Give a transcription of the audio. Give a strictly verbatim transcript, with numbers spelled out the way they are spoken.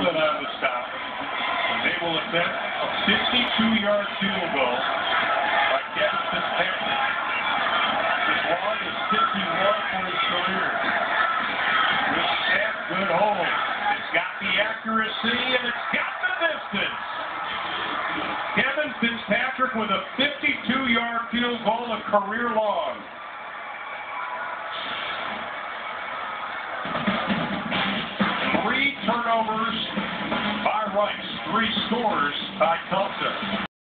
it on the stop. They will attempt a fifty-two-yard field goal by Kevin Fitzpatrick. His long is fifty-one for his career. Good snap, good hold. It's got the accuracy and it's got the distance. Kevin Fitzpatrick with a fifty-two-yard field goal, a career long. Three turnovers by Rice, three scores by Tulsa.